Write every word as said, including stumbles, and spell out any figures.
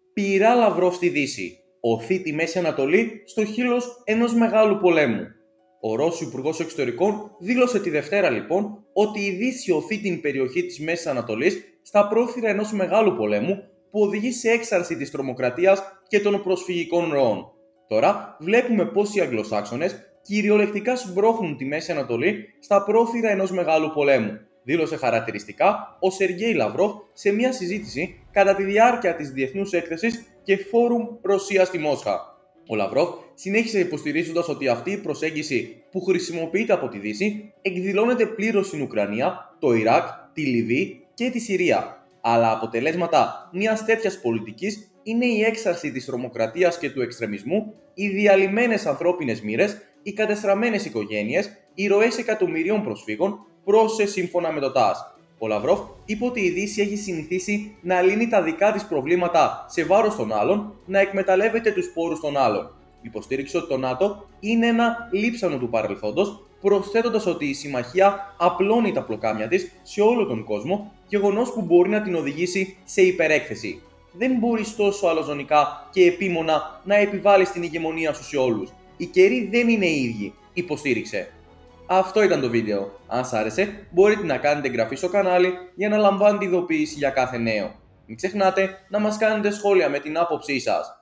Πειρά Λαυρόβ στη Δύση. Οθεί τη Μέση Ανατολή στο χείλος ενός μεγάλου πολέμου. Ο Ρώσος Υπουργός Εξωτερικών δήλωσε τη Δευτέρα λοιπόν ότι η Δύση οθεί την περιοχή της Μέσης Ανατολής στα πρόθυρα ενός μεγάλου πολέμου που οδηγεί σε έξαρση της τρομοκρατίας και των προσφυγικών ροών. Τώρα βλέπουμε πως οι Αγγλοσάξονες κυριολεκτικά σμπρώχνουν τη Μέση Ανατολή στα πρόθυρα ενός μεγάλου πολέμου, δήλωσε χαρακτηριστικά ο Σεργέη Λαυρόβ σε μια συζήτηση κατά τη διάρκεια της Διεθνούς Έκθεσης και Φόρουμ Ρωσία στη Μόσχα. Ο Λαυρόβ συνέχισε υποστηρίζοντας ότι αυτή η προσέγγιση που χρησιμοποιείται από τη Δύση εκδηλώνεται πλήρως στην Ουκρανία, το Ιράκ, τη Λιβύη και τη Συρία. Αλλά αποτελέσματα μιας τέτοιας πολιτικής είναι η έξαρση της τρομοκρατίας και του εξτρεμισμού, οι διαλυμένες ανθρώπινες μοίρες, οι κατεστραμμένες οικογένειες, οι ροές εκατομμυρίων προσφύγων, πρόσθεσε σύμφωνα με το ΤΑΣ. Ο Λαυρόβ είπε ότι η Δύση έχει συνηθίσει να λύνει τα δικά της προβλήματα σε βάρος των άλλων, να εκμεταλλεύεται τους πόρους των άλλων. Υποστήριξε ότι το ΝΑΤΟ είναι ένα λείψανο του παρελθόντος, προσθέτοντας ότι η συμμαχία απλώνει τα πλοκάμια της σε όλο τον κόσμο, γεγονός που μπορεί να την οδηγήσει σε υπερέκθεση. Δεν μπορείς τόσο αλαζονικά και επίμονα να επιβάλλεις την ηγεμονία σου σε όλους. Οι καιροί δεν είναι οι ίδιοι, υποστήριξε. Αυτό ήταν το βίντεο. Αν σας άρεσε, μπορείτε να κάνετε εγγραφή στο κανάλι για να λαμβάνετε ειδοποίηση για κάθε νέο. Μην ξεχνάτε να μας κάνετε σχόλια με την άποψή σας.